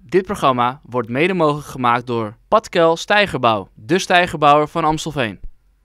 Dit programma wordt mede mogelijk gemaakt door Patkel Steigerbouw, de steigerbouwer van Amstelveen.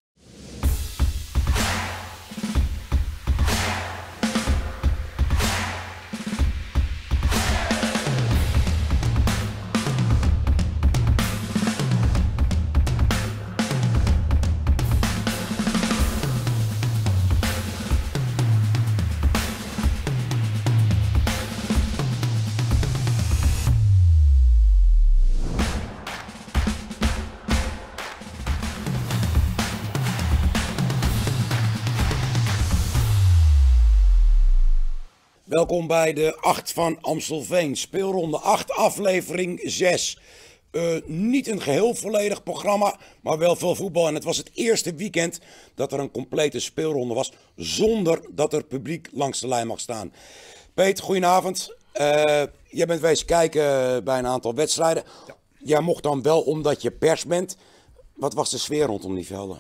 Welkom bij de 8 van Amstelveen, speelronde 8, aflevering 6. Niet een geheel volledig programma, maar wel veel voetbal. En het was het eerste weekend dat er een complete speelronde was, zonder dat er publiek langs de lijn mag staan. Peet, goedenavond. Jij bent wezen kijken bij een aantal wedstrijden. Ja. Jij mocht dan wel omdat je pers bent. Wat was de sfeer rondom die velden?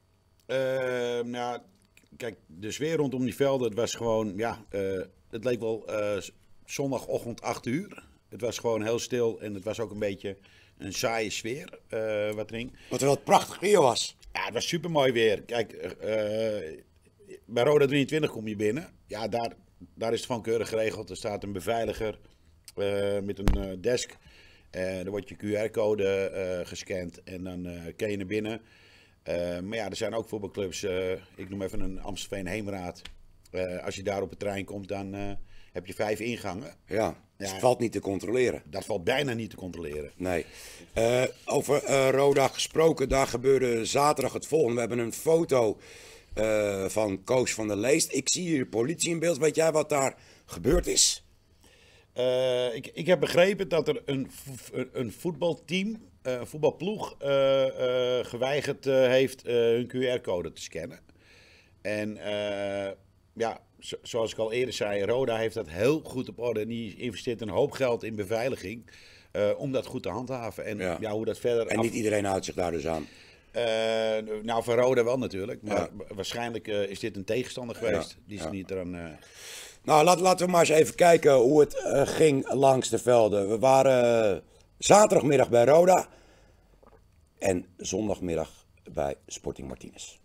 Kijk, de sfeer rondom die velden, het was gewoon, het leek wel zondagochtend 8 uur. Het was gewoon heel stil en het was ook een beetje een saaie sfeer wat er hing. Wat er wel prachtig weer was. Ja, het was super mooi weer. Kijk, bij Roda 23 kom je binnen. Ja, daar is het van keurig geregeld. Er staat een beveiliger met een desk. Er wordt je QR-code gescand en dan kun je naar binnen. Maar ja, er zijn ook voetbalclubs. Ik noem even een Amstelveen Heemraad. Als je daar op de trein komt, dan heb je 5 ingangen. Ja, dus het valt niet te controleren. Dat valt bijna niet te controleren. Nee. Over Roda gesproken, daar gebeurde zaterdag het volgende. We hebben een foto van Koos van der Leest. Ik zie hier politie in beeld. Weet jij wat daar gebeurd is? Ik heb begrepen dat er een voetbalteam, een voetbalploeg, geweigerd heeft hun QR-code te scannen. En zoals ik al eerder zei, Roda heeft dat heel goed op orde. En die investeert een hoop geld in beveiliging om dat goed te handhaven. En hoe dat verder... En niet iedereen houdt zich daar dus aan. Van Roda wel natuurlijk. Maar waarschijnlijk is dit een tegenstander geweest. Die is niet eraan... Nou, laten we maar eens even kijken hoe het ging langs de velden. We waren zaterdagmiddag bij Roda en zondagmiddag bij Sporting Martinez.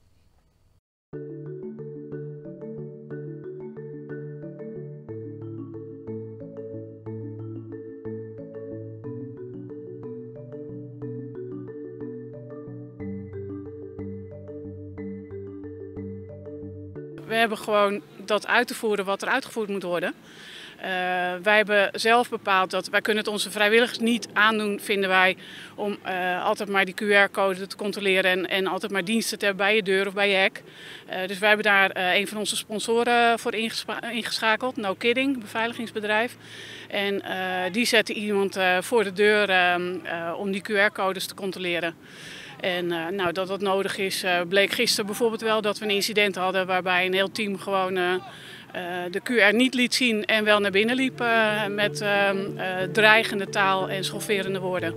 We hebben gewoon dat uit te voeren wat er uitgevoerd moet worden. Wij hebben zelf bepaald dat wij kunnen het onze vrijwilligers niet aandoen, vinden wij, om altijd maar die QR-code te controleren en altijd maar diensten te hebben bij je deur of bij je hek. Dus wij hebben daar een van onze sponsoren voor ingeschakeld, No Kidding, beveiligingsbedrijf. En die zetten iemand voor de deur om die QR-codes te controleren. En dat dat nodig is, bleek gisteren bijvoorbeeld wel dat we een incident hadden waarbij een heel team gewoon de QR niet liet zien en wel naar binnen liep met dreigende taal en schofferende woorden.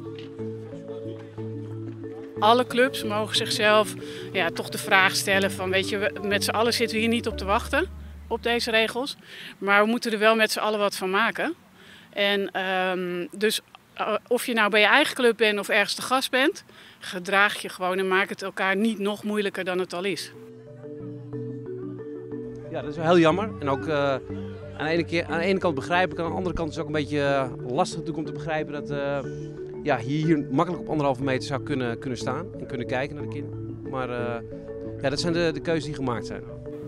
Alle clubs mogen zichzelf toch de vraag stellen van, weet je, met z'n allen zitten we hier niet op te wachten op deze regels, maar we moeten er wel met z'n allen wat van maken. En dus of je nou bij je eigen club bent of ergens te gast bent, gedraag je gewoon en maak het elkaar niet nog moeilijker dan het al is. Ja, dat is wel heel jammer. En ook aan de ene kant begrijp ik, aan de andere kant is het ook een beetje lastig natuurlijk om te begrijpen dat je hier makkelijk op 1,5 meter zou kunnen staan en kunnen kijken naar de kinderen. Maar dat zijn de keuzes die gemaakt zijn.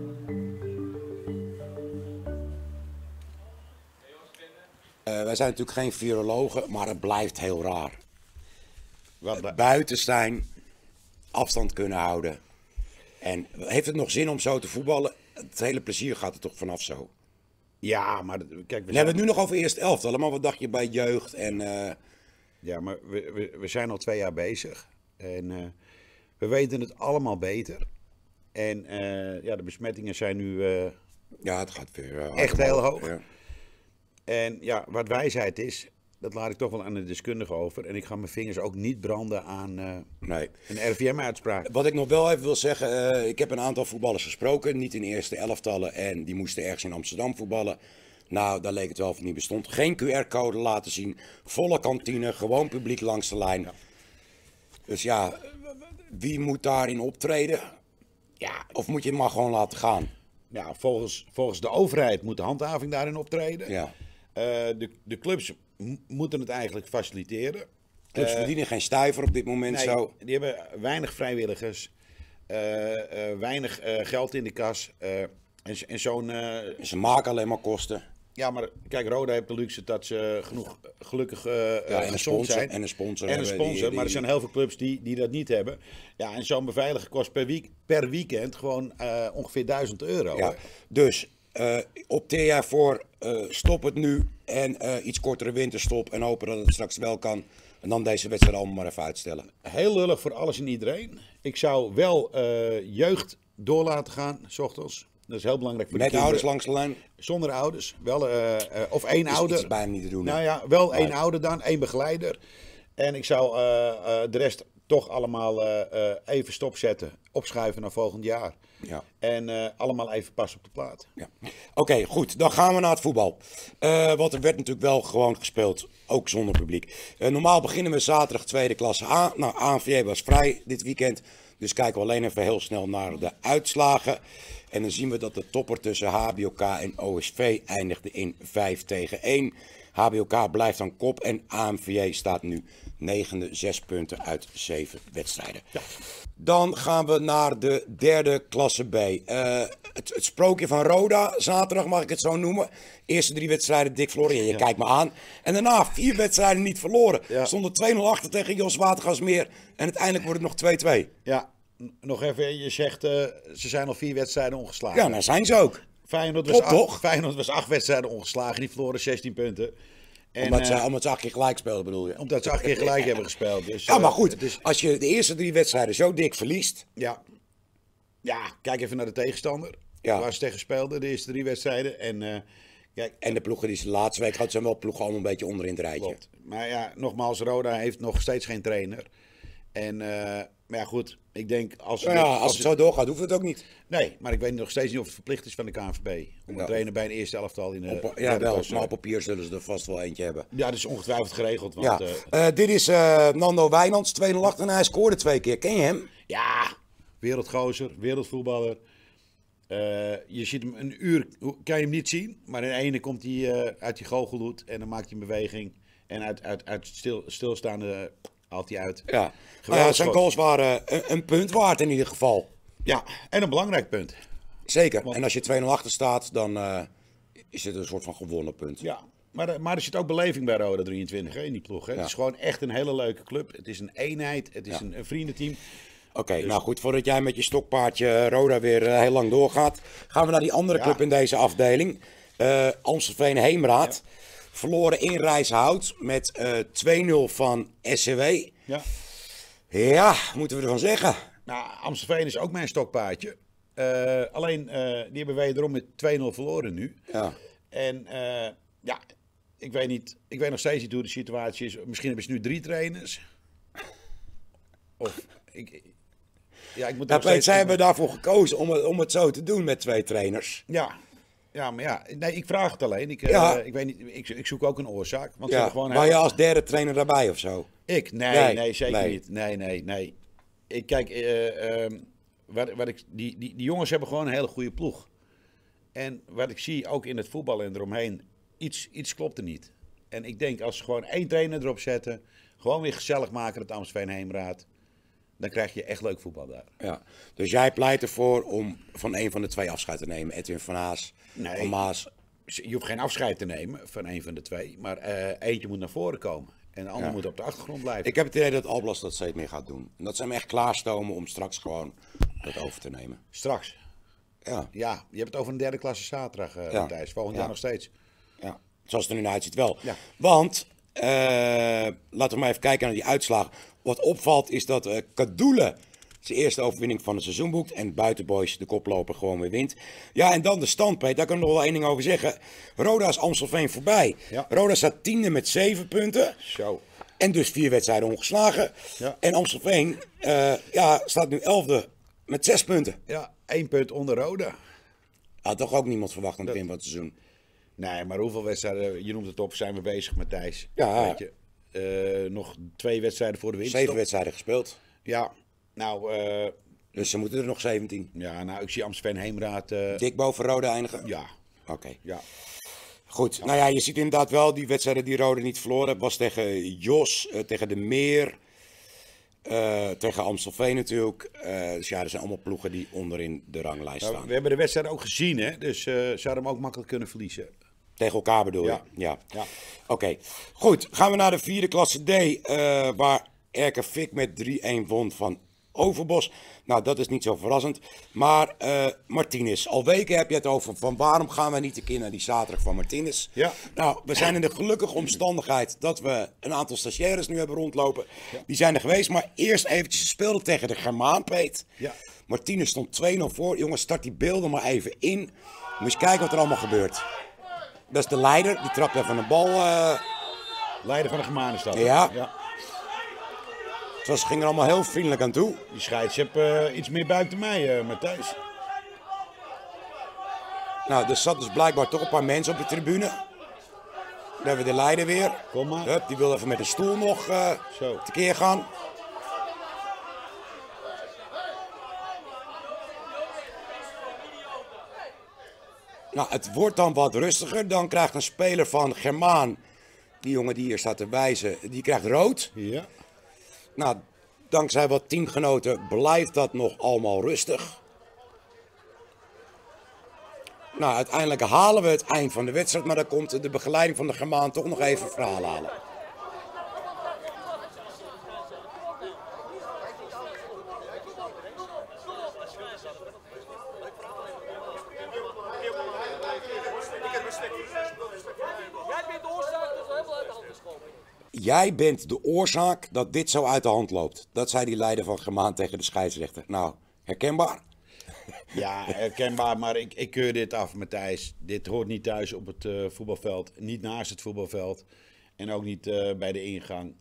Wij zijn natuurlijk geen virologen, maar het blijft heel raar. Buiten staan, afstand kunnen houden. En heeft het nog zin om zo te voetballen? Het hele plezier gaat er toch vanaf zo. Ja, maar kijk... We hebben het nu nog over eerste elftal, maar wat dacht je bij jeugd? En, Ja, maar we zijn al 2 jaar bezig. En we weten het allemaal beter. En de besmettingen zijn nu het gaat weer echt heel hoog. Ja. En ja, wat wijsheid is, dat laat ik toch wel aan de deskundige over. En ik ga mijn vingers ook niet branden aan een RIVM-uitspraak. Wat ik nog wel even wil zeggen, ik heb een aantal voetballers gesproken, niet in eerste elftallen. En die moesten ergens in Amsterdam voetballen. Nou, daar leek het wel of het niet bestond. Geen QR-code laten zien. Volle kantine, gewoon publiek langs de lijn. Ja. Dus ja, wie moet daarin optreden? Ja, of moet je het maar gewoon laten gaan? Ja, volgens de overheid moet de handhaving daarin optreden. Ja. De clubs moeten het eigenlijk faciliteren. Clubs verdienen geen stuiver op dit moment Nee, zo. die hebben weinig vrijwilligers, weinig geld in de kas. En zo'n... Ze maken alleen maar kosten. Ja, maar kijk, Roda heeft de luxe dat ze gelukkig en een gezond sponsor, zijn. en een sponsor. En een hebben sponsor, maar er zijn heel veel clubs die dat niet hebben. Ja, en zo'n beveiliger kost per weekend gewoon ongeveer €1000. Ja, dus opteer jij voor stop het nu en iets kortere winterstop en hopen dat het straks wel kan. En dan deze wedstrijd allemaal maar even uitstellen. Heel lullig voor alles en iedereen. Ik zou wel jeugd door laten gaan, 's ochtends. Dat is heel belangrijk voor de Met kinderen. ouders langs de lijn. Zonder ouders. Wel, of één ouder. Is bijna niet te doen. hè? Nou ja, wel één ouder dan, één begeleider. En ik zou de rest toch allemaal even stopzetten. Opschuiven naar volgend jaar. Ja. En allemaal even pas op de plaat. Ja. Oké, goed. Dan gaan we naar het voetbal. Want er werd natuurlijk wel gewoon gespeeld. Ook zonder publiek. Normaal beginnen we zaterdag tweede klasse A. Nou, ANVJ was vrij dit weekend. Dus kijken we alleen even heel snel naar de uitslagen. En dan zien we dat de topper tussen HBOK en OSV eindigde in 5-1. HBOK blijft aan kop en ANVJ staat nu 9e, 6 punten uit 7 wedstrijden. Ja. Dan gaan we naar de derde klasse B. Het sprookje van Roda, zaterdag mag ik het zo noemen. Eerste 3 wedstrijden dik verloren. Je kijkt me aan. En daarna 4 wedstrijden niet verloren. Ja. Stonden 2-0 achter tegen Jos Watergasmeer. En uiteindelijk wordt het nog 2-2. Ja, nog even. Je zegt ze zijn al 4 wedstrijden ongeslagen. Ja, nou zijn ze ook. Feyenoord Klopt, toch? Feyenoord was 8 wedstrijden ongeslagen. Die verloren 16 punten. En, Omdat ze 8 keer gelijk spelen, bedoel je? omdat ze 8 keer gelijk hebben gespeeld. Dus, Ja, maar goed. het is- Als je de eerste 3 wedstrijden zo dik verliest. Ja. Ja, kijk even naar de tegenstander. Ja. Waar ze tegen speelden, de eerste 3 wedstrijden. En kijk, En de ploegen die ze de laatste week hadden, zijn wel ploegen allemaal een beetje onderin het rijtje. klopt. Maar ja, nogmaals, Roda heeft nog steeds geen trainer. En, maar ja, goed. Ik denk als... Nou ja, als het zo doorgaat, hoeft het ook niet. Nee, maar ik weet nog steeds niet of het verplicht is van de KNVB. Om een trainer bij een eerste elftal in de... Ja, derde wel. klasse. Maar op papier zullen ze er vast wel eentje hebben. Ja, dat is ongetwijfeld geregeld. Want, Ja. Dit is Nando Wijnands, 2-0 achter en hij scoorde 2 keer. Ken je hem? ja, wereldgozer, wereldvoetballer. Je ziet hem een uur, kan je hem niet zien. Maar in de ene komt hij uit die goochelhoed en dan maakt hij een beweging. En uit stilstaande haalt hij uit. Ja. Geweldig Zijn schot. goals waren een punt waard in ieder geval. Ja, en een belangrijk punt. Zeker. En als je 2-0 achter staat, dan is het een soort van gewonnen punt. Ja, maar er zit ook beleving bij Roda 23 hè, in die ploeg. Hè. Ja. Het is gewoon echt een hele leuke club. Het is een eenheid, het is een vriendenteam. Oké, nou goed, voordat jij met je stokpaardje Roda weer heel lang doorgaat, gaan we naar die andere club in deze afdeling. Amstelveen Heemraad. Verloren in Rijshout met 2-0 van SCW. Ja. Ja, moeten we ervan zeggen. Nou, Amstelveen is ook mijn stokpaardje. Alleen, die hebben wederom met 2-0 verloren nu. Ja. En ja, ik weet nog steeds niet hoe de situatie is. Misschien hebben ze nu 3 trainers. Of, ik moet Ja, nog steeds... zij hebben daarvoor gekozen om het zo te doen met 2 trainers. Ja, maar ja, nee, ik vraag het alleen. Ja. Ik weet niet, ik zoek ook een oorzaak. Want ze Ja. hebben gewoon Maar je als derde trainer daarbij of zo? Nee, zeker nee. niet. Nee. Ik kijk, die jongens hebben gewoon een hele goede ploeg. En wat ik zie, ook in het voetbal en eromheen, iets klopt er niet. En ik denk, als ze gewoon 1 trainer erop zetten, gewoon weer gezellig maken, het Amstelveen Heemraad, dan krijg je echt leuk voetbal daar. Ja. Dus jij pleit ervoor om van een van de 2 afscheid te nemen. Edwin van Haas, Nee. van Maas. Je hoeft geen afscheid te nemen van een van de 2, maar eentje moet naar voren komen. En de ander moet op de achtergrond blijven. Ik heb het idee dat Alblas dat steeds meer gaat doen. En dat ze hem echt klaarstomen om straks gewoon dat over te nemen. Straks. Ja, Ja, je hebt het over een derde klasse zaterdag, Ja. Matthijs. Volgend Ja. jaar nog steeds. ja. Zoals het er nu naar uitziet wel. Ja. Want, laten we maar even kijken naar die uitslagen. Wat opvalt is dat Kadoelen zijn eerste overwinning van het seizoen boekt. En Buitenboys, de koploper, gewoon weer wint. Ja, en dan de stand, Peet. Daar kan ik nog wel één ding over zeggen. Roda is Amstelveen voorbij. Ja. Roda staat 10e met 7 punten. Zo. En dus 4 wedstrijden ongeslagen. Ja. En Amstelveen staat nu 11e met 6 punten. Ja, 1 punt onder Roda. Had toch ook niemand verwacht aan het begin van het seizoen. Nee, maar hoeveel wedstrijden, je noemt het op, zijn we bezig, Matthijs? Ja. Weet je, nog 2 wedstrijden voor de winst. 7 wedstrijden gespeeld. Ja, nou, Dus ze moeten er nog 17. ik zie Amstelveen Heemraad. Dik boven Rode eindigen? Ja, Oké. ja. Goed, nou ja, je ziet inderdaad wel die wedstrijden die Rode niet verloren. Was tegen Jos, tegen de Meer, tegen Amstelveen natuurlijk. Dus ja, er zijn allemaal ploegen die onderin de ranglijst staan. We hebben de wedstrijd ook gezien, hè? Dus zouden hem ook makkelijk kunnen verliezen. Tegen elkaar bedoel je? Ja. Ja. Ja. Oké, goed. Gaan we naar de 4e klasse D, waar Erkenvik met 3-1 won van Overbos. Nou, dat is niet zo verrassend. Maar Martinez, al weken heb je het over van waarom gaan we niet een keer naar die zaterdag van Martinez? Ja. Nou, we zijn in de gelukkige omstandigheid dat we een aantal stagiaires nu hebben rondlopen. Ja. Die zijn er geweest, maar eerst eventjes speelden tegen de Germaan, Peet. Ja. Martinez stond 2-0 voor. Jongens, start die beelden maar even in. Moet je eens kijken wat er allemaal gebeurt. Dat is de leider, die trapt even een bal. Leider van de Germanenstad. Ja. Ze gingen er allemaal heel vriendelijk aan toe. Die scheids heeft iets meer buik dan mij, Matthijs. Nou, er zat dus blijkbaar toch een paar mensen op de tribune. Dan hebben we de leider weer. Kom maar. Hup, die wil even met een stoel nog Zo. tekeer gaan. Nou, het wordt dan wat rustiger. Dan krijgt een speler van Germaan, die jongen die hier staat te wijzen, die krijgt rood. Ja. Nou, dankzij wat teamgenoten blijft dat nog allemaal rustig. Nou, uiteindelijk halen we het eind van de wedstrijd, maar dan komt de begeleiding van de Germaan toch nog even een verhaal halen. Jij bent de oorzaak dat dit zo uit de hand loopt. Dat zei die leider van Germaan tegen de scheidsrechter. Nou, herkenbaar? Ja, herkenbaar, maar ik keur dit af, Matthijs. Dit hoort niet thuis op het voetbalveld. Niet naast het voetbalveld. En ook niet bij de ingang.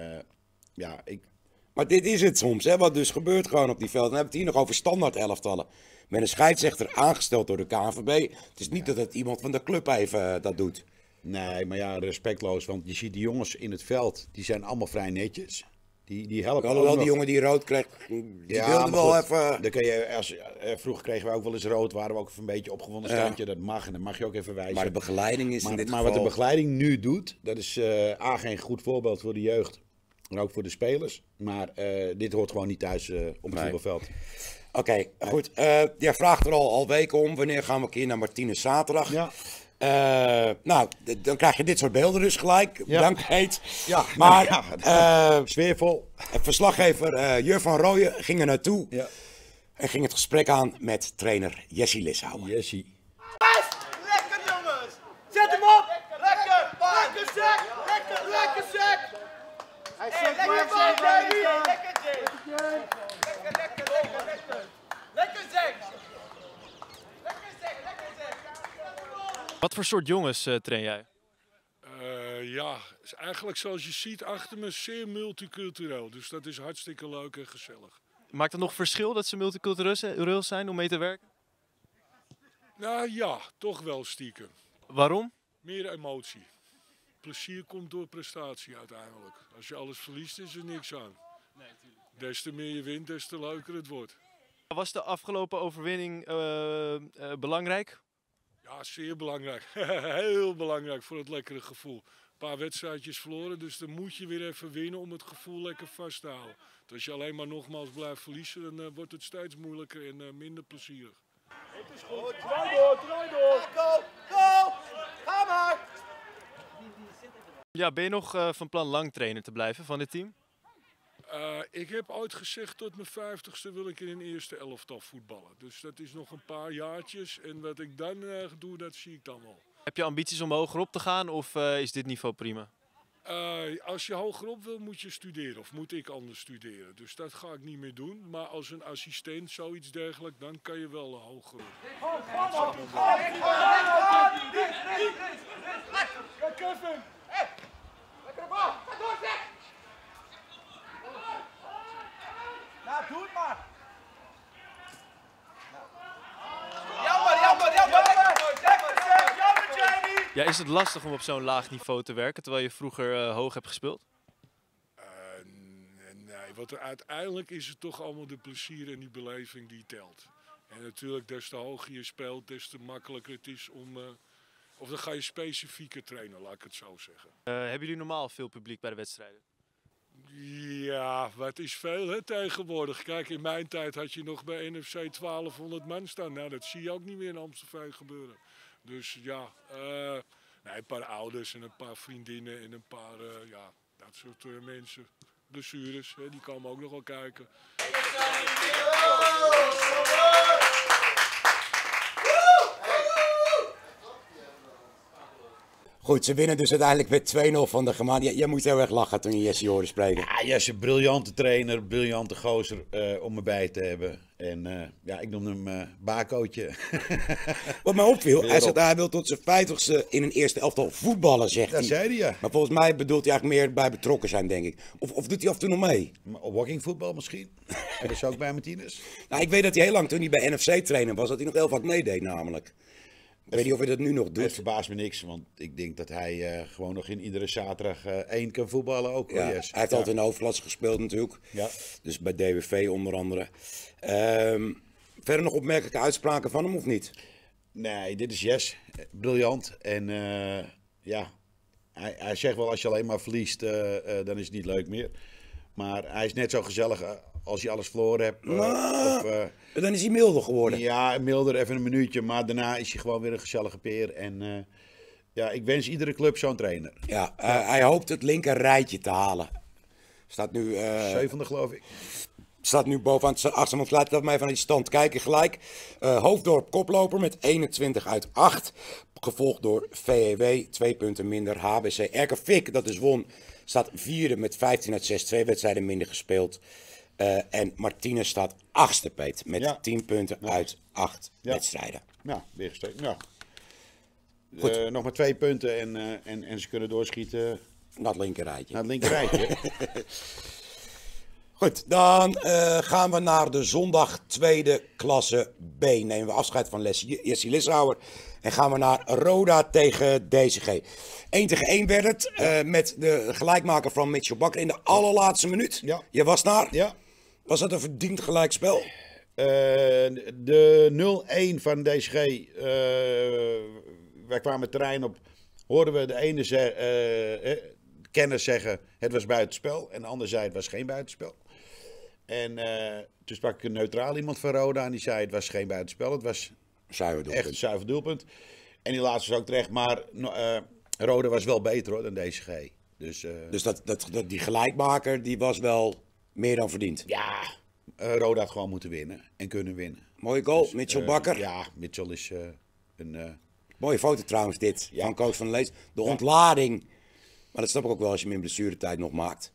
Maar dit is het soms, hè, wat dus gebeurt gewoon op die velden. Dan hebben we het hier nog over standaard elftallen. Met een scheidsrechter aangesteld door de KNVB. Het is niet dat het iemand van de club even dat doet. Nee, maar ja, respectloos. Want je ziet die jongens in het veld, die zijn allemaal vrij netjes. Die helpen Alhoewel ook die nog. jongen die rood kreeg, die Ja, wilde maar wel goed, even... Dan kun je, vroeger kregen we ook wel eens rood, waren we ook even een beetje opgewonden standje. Dat mag en dat mag je ook even wijzen. Maar de begeleiding is in dit maar geval... wat de begeleiding nu doet, dat is geen goed voorbeeld voor de jeugd. En ook voor de spelers. Maar dit hoort gewoon niet thuis op het voetbalveld. Oké, goed. Jij vraagt er al weken om. Wanneer gaan we een keer naar Martinez zaterdag? Ja. Nou, dan krijg je dit soort beelden dus gelijk. Ja. Dank, Heet. Ja, Maar sfeervol. verslaggever Jur van Rooyen ging er naartoe. Ja. En ging het gesprek aan met trainer Jessie Lishouwer. Jessie. Lekker jongens! Zet hem op! Lekker! Lekker zeg! Lekker zeg! Hij zit lekker bal, baby! Lekker Jay! Lekker! Lekker zeg! Wat voor soort jongens train jij? Ja, is eigenlijk zoals je ziet achter me zeer multicultureel. Dus dat is hartstikke leuk en gezellig. Maakt het nog verschil dat ze multicultureel zijn om mee te werken? Nou ja, toch wel stiekem. Waarom? Meer emotie. Plezier komt door prestatie uiteindelijk. Als je alles verliest is er niks aan. Des te meer je wint, des te leuker het wordt. Was de afgelopen overwinning belangrijk? Ja, zeer belangrijk. Heel belangrijk voor het lekkere gevoel. Een paar wedstrijdjes verloren, dus dan moet je weer even winnen om het gevoel lekker vast te houden. Want als je alleen maar nogmaals blijft verliezen, dan wordt het steeds moeilijker en minder plezierig. Het is goed. Draai door! Go! Go! Ga maar! Ja, ben je nog van plan lang trainer te blijven van dit team? Ik heb ooit gezegd tot mijn 50ste wil ik in een eerste elftal voetballen. Dus dat is nog een paar jaartjes en wat ik dan doe, dat zie ik dan wel. Heb je ambities om hoger op te gaan of is dit niveau prima? Als je hogerop wil, moet je studeren of moet ik anders studeren. Dus dat ga ik niet meer doen. Maar als een assistent, zoiets dergelijks, dan kan je wel hoger op. Kijk Kevin! Lekker bal! Ga door zeg! Nou, doe het maar! Jammer! Jammer, Jamie! Ja, is het lastig om op zo'n laag niveau te werken, terwijl je vroeger hoog hebt gespeeld? Nee, want uiteindelijk is het toch allemaal de plezier en die beleving die telt. En natuurlijk, des te hoger je speelt, des te makkelijker het is om... of dan ga je specifieker trainen, laat ik het zo zeggen. Hebben jullie normaal veel publiek bij de wedstrijden? Ja, wat is veel hè, tegenwoordig. Kijk, in mijn tijd had je nog bij NFC 1200 man staan. Nou, dat zie je ook niet meer in Amstelveen gebeuren. Dus ja, nee, een paar ouders en een paar vriendinnen en een paar, ja, dat soort mensen. Blessures, hè, die komen ook nog wel kijken. Goed, ze winnen dus uiteindelijk met 2-0 van de Gemaan. Jij moest heel erg lachen toen je Jesse hoorde spreken. Ja, Jesse, briljante trainer, briljante gozer om erbij te hebben. En ja, ik noem hem Bakootje. Wat mij opviel, hij wil tot zijn 50ste in een eerste elftal voetballen, zegt hij. Dat zei hij, ja. Maar volgens mij bedoelt hij eigenlijk meer bij betrokken zijn, denk ik. Of doet hij af en toe nog mee? Walking voetbal misschien. En dat is ook bij Martinez. Nou, ik weet dat hij heel lang, toen hij bij NFC trainer was, dat hij nog heel vaak meedeed namelijk. Ik weet niet of hij dat nu nog doet. Het verbaast me niks, want ik denk dat hij gewoon nog in iedere zaterdag 1 kan voetballen ook. Ja, hij heeft altijd in de hoofdklasse gespeeld natuurlijk. Ja. Dus bij DWV onder andere. Verder nog opmerkelijke uitspraken van hem of niet? Nee, dit is Jess. Briljant. En ja, hij zegt wel als je alleen maar verliest, dan is het niet leuk meer. Maar hij is net zo gezellig als je alles verloren hebt. Dan is hij milder geworden. Ja, milder, even een minuutje. Maar daarna is hij gewoon weer een gezellige peer. En ja, ik wens iedere club zo'n trainer. Ja, hij hoopt het linker rijtje te halen. Staat nu... 7e geloof ik. Staat nu bovenaan het achterstand. Laat dat mij van die stand kijken gelijk. Hoofddorp koploper met 21 uit 8. Gevolgd door VEW, 2 punten minder. HBC Erkenvik, dat dus won, staat 4e met 15 uit 6. 2 wedstrijden minder gespeeld. En Martinez staat 8e, Peet. Met 10 punten uit 8 wedstrijden. Ja, weer gestegen. Ja. Goed. Nog maar 2 punten en ze kunnen doorschieten naar het linkerrijtje. Naar het linkerrijtje. Goed, dan gaan we naar de zondag tweede klasse B. Nemen we afscheid van Jesse Lissauer. En gaan we naar Roda tegen DCG. 1-1 werd het met de gelijkmaker van Mitchell Bakker in de allerlaatste minuut. Ja. Je was daar. Ja. Was dat een verdiend gelijkspel? De 0-1 van DCG, wij kwamen het terrein op, hoorden we de ene kenner zeggen het was buitenspel en de ander zei het was geen buitenspel. En toen sprak ik een neutraal iemand van Roda en die zei het was geen buitenspel, het was echt een zuiver doelpunt. En die laatste was ook terecht, maar Roda was wel beter hoor, dan DCG. Dus die gelijkmaker die was wel meer dan verdiend? Ja, Roda had gewoon moeten winnen en kunnen winnen. Mooie goal, dus, Mitchell Bakker. Ja, Mitchell is een... Mooie foto trouwens dit, van coach van de Lees. De ontlading, maar dat snap ik ook wel als je hem in blessuretijd nog maakt.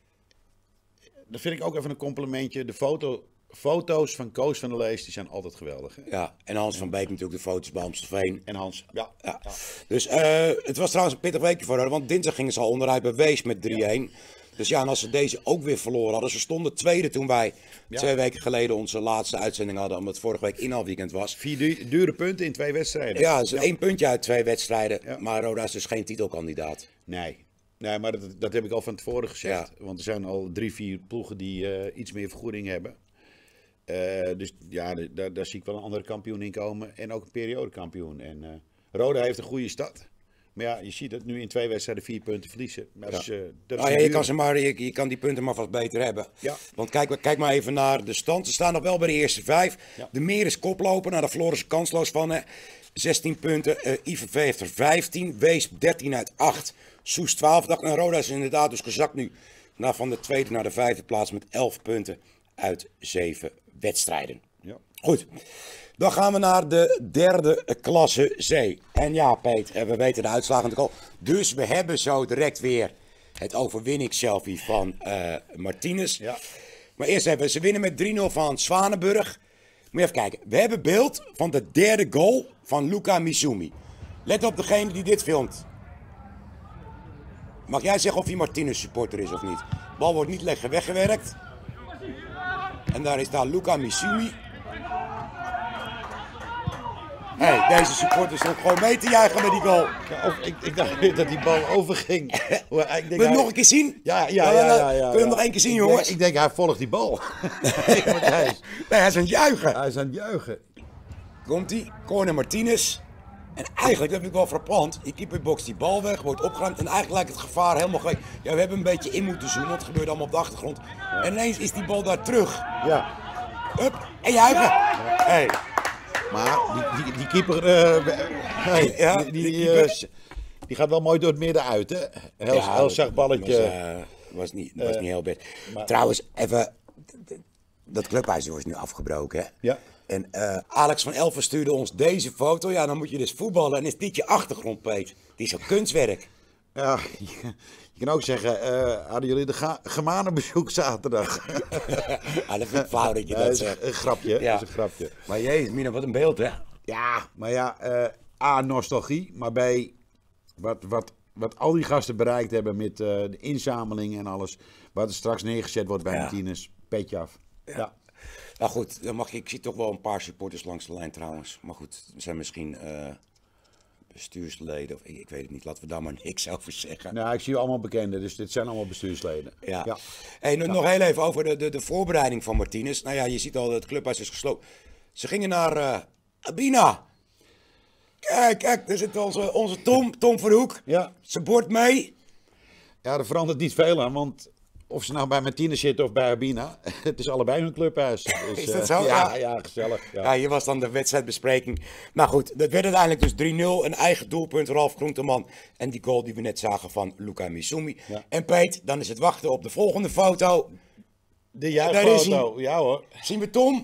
Dat vind ik ook even een complimentje. De foto's van coach van de Lees, die zijn altijd geweldig. Hè? Ja, en Hans van Beek natuurlijk de foto's bij Amstelveen. En Hans, ja. Dus het was trouwens een pittig weekje voor haar, want dinsdag gingen ze al onderuit bij Wees met 3-1. Ja. Dus ja, en als ze deze ook weer verloren hadden. Ze stonden tweede toen wij 2 weken geleden onze laatste uitzending hadden. Omdat het vorige week inhaalweekend was. 4 dure punten in 2 wedstrijden. Ja, dus 1 puntje uit 2 wedstrijden. Ja. Maar Roda is dus geen titelkandidaat. Nee, maar dat heb ik al van tevoren gezegd. Ja. Want er zijn al 3-4 ploegen die iets meer vergoeding hebben. Dus ja, daar zie ik wel een andere kampioen in komen. En ook een periodekampioen. En Roda heeft een goede start. Maar ja, je ziet het nu in 2 wedstrijden 4 punten verliezen. Je kan die punten maar vast beter hebben. Ja. Want kijk maar even naar de stand. Ze staan nog wel bij de eerste 5. Ja. De Meer is koploper. Nou, daar verloren ze kansloos van. 16 punten. IVV heeft er 15. Wees 13 uit 8. Soes 12. En Roda is inderdaad dus gezakt nu. Van de 2e naar de 5e plaats met 11 punten uit 7 wedstrijden. Ja. Goed. Dan gaan we naar de derde klasse C. En ja, Peet, we weten de uitslagen natuurlijk al. Dus we hebben zo direct weer het overwinningsselfie van Martinez. Ja. Maar eerst even, ze winnen met 3-0 van Zwanenburg. Moet je even kijken. We hebben beeld van de derde goal van Luca Misumi. Let op degene die dit filmt. Mag jij zeggen of hij Martinez supporter is of niet? De bal wordt niet lekker weggewerkt. En daar is daar Luca Misumi. Hey, deze supporters stond gewoon mee te juichen met die goal. Ja, of ik dacht dat die bal overging. Wil je hem nog een keer zien? Ja. Kun je hem nog één keer zien, jongens? Ik denk, hij volgt die bal. Nee, hij is aan het juichen. Hij is aan het juichen. Komt-ie, corner Martinez. En eigenlijk, dat vind ik wel frappant, die keeper bokst die bal weg, wordt opgeruimd en eigenlijk lijkt het gevaar helemaal gek. Ja, we hebben een beetje in moeten zoomen, want het gebeurt allemaal op de achtergrond. En ineens is die bal daar terug. Ja. Hup, en juichen. Hey. Maar die keeper, die gaat wel mooi door het midden uit, hè? Heel zacht balletje. Was niet heel best. Maar... Trouwens, even, dat clubhuis is nu afgebroken, hè? Ja. En Alex van Elfen stuurde ons deze foto. Ja, dan moet je dus voetballen en is dit je achtergrond, Peet. Die is een kunstwerk. Ja, je kan ook zeggen, hadden jullie de Germanenbezoek zaterdag? Dat vind ik flauw dat je dat zegt. Een grapje, ja. Dat is een grapje. Maar jezus, Mina, wat een beeld, hè? Ja, maar ja, A, nostalgie, maar B, wat al die gasten bereikt hebben met de inzameling en alles, wat er straks neergezet wordt bij Martinez, petje af. Ja. Nou goed, dan ik zie toch wel een paar supporters langs de lijn trouwens. Maar goed, er zijn misschien bestuursleden of ik weet het niet. Laten we daar maar niks over zeggen. Nou, ik zie allemaal bekenden, dus dit zijn allemaal bestuursleden. Ja. Hey, nog heel even over de voorbereiding van Martinez. Nou ja, je ziet al dat het clubhuis is gesloten. Ze gingen naar Abina. Kijk, daar zit onze Tom Verhoek. Ja. Zijn bord mee. Ja, er verandert niet veel aan, want of ze nou bij Martinez zitten of bij Abina, het is allebei hun clubhuis. Dus, is dat zo? Ja, gezellig. Ja, hier was dan de wedstrijdbespreking. Nou goed, dat werd uiteindelijk dus 3-0. Een eigen doelpunt, Ralf Groenteman. En die goal die we net zagen van Luca Misumi. Ja. En Peet, dan is het wachten op de volgende foto. De juichfoto, ja hoor. Zien we Tom?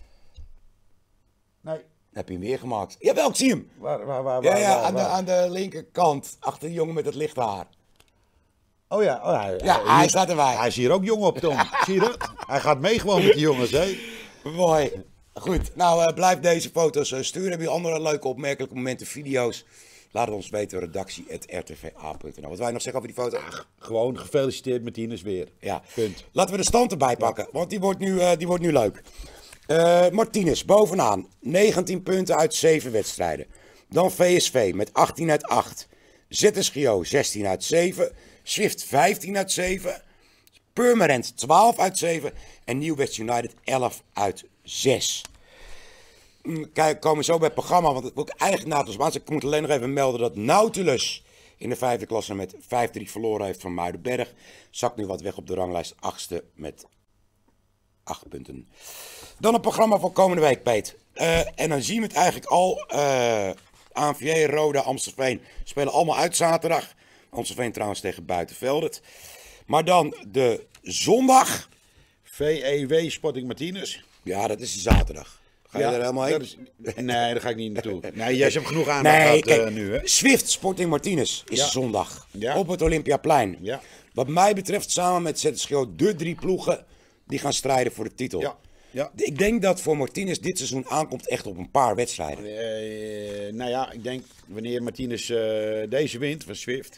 Nee. Heb je hem weer gemaakt? Jawel, ik zie hem. Waar? Aan de linkerkant, achter de jongen met het lichte haar. Oh ja, hij staat erbij. Hij is hier ook jong op, Tom. Zie je dat? Hij gaat mee gewoon met die jongens, hè? Mooi. Goed, nou blijf deze foto's sturen. Heb je andere leuke opmerkelijke momenten, video's? Laat het ons weten, redactie@rtva.nl. Wat wij nog zeggen over die foto? Gewoon gefeliciteerd Martinez weer. Ja. Punt. Laten we de stand erbij pakken, want die wordt nu leuk. Martinez bovenaan, 19 punten uit 7 wedstrijden. Dan VSV met 18 uit 8. ZSGO 16 uit 7. Swift 15 uit 7. Purmerend 12 uit 7. En New West United 11 uit 6. Kijk, komen we zo bij het programma, want dat wil ik eigenlijk naadloos maken. Ik moet alleen nog even melden dat Nautilus in de 5e klasse met 5-3 verloren heeft van Muidenberg. Zakt nu wat weg op de ranglijst, 8e met 8 punten. Dan het programma voor komende week, Peet. En dan zien we het eigenlijk al. ANVJ, Roda, Amstelveen spelen allemaal uit zaterdag. Amstelveen trouwens tegen Buitenveldert. Maar dan de zondag. VEW Sporting Martinez. Ja, dat is zaterdag. Ga je er helemaal heen? Nee, daar ga ik niet naartoe. Nee, jij hebt genoeg aan nu, hè? Swift Sporting Martinez is zondag. Ja. Op het Olympiaplein. Ja. Wat mij betreft samen met ZSGO de 3 ploegen die gaan strijden voor de titel. Ja. Ja. Ik denk dat voor Martinez dit seizoen aankomt echt op een paar wedstrijden. Nou ja, ik denk wanneer Martinez deze wint van Swift,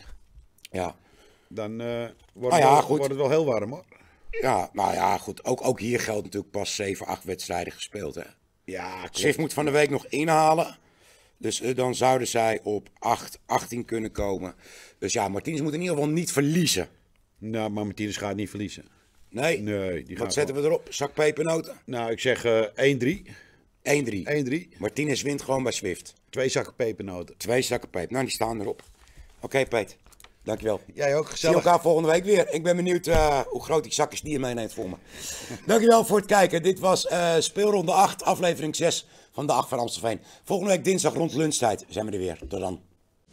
dan wordt het wel heel warm, hoor. Ja, nou ja, goed. Ook hier geldt natuurlijk pas 7, 8 wedstrijden gespeeld, hè. Ja, klopt. Swift moet van de week nog inhalen. Dus dan zouden zij op 18 kunnen komen. Dus ja, Martinez moet in ieder geval niet verliezen. Nou, maar Martinez gaat niet verliezen. Nee? Wat zetten we erop? Zak pepernoten? Nou, ik zeg 1-3. 1-3. Martinez wint gewoon bij Swift. 2 zakken pepernoten. 2 zakken peper. Nou, die staan erop. Oké, Peet. Dankjewel. Jij ook, gezellig. Zie elkaar volgende week weer. Ik ben benieuwd hoe groot die zakjes die je meeneemt voor me. Dankjewel voor het kijken. Dit was speelronde 8, aflevering 6 van de 8 van Amstelveen. Volgende week dinsdag rond lunchtijd zijn we er weer. Tot dan.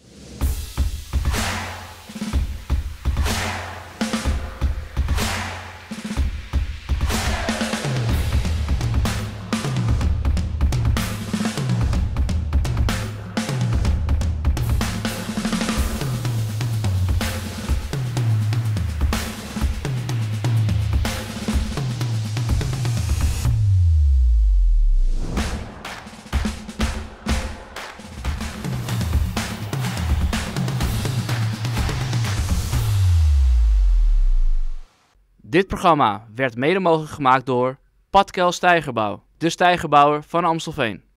Dit programma werd mede mogelijk gemaakt door Patkel Steigerbouw, de steigerbouwer van Amstelveen.